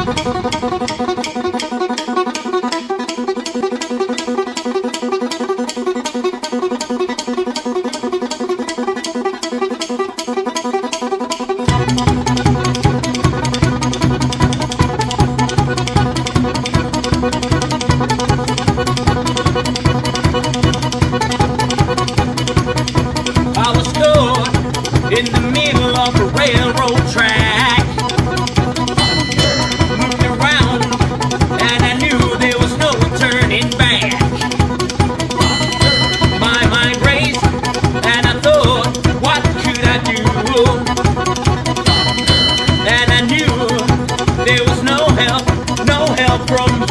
In the middle of the railroad track, moved around, and I knew there was no turning back. My mind raced, and I thought, what could I do? And I knew there was no help from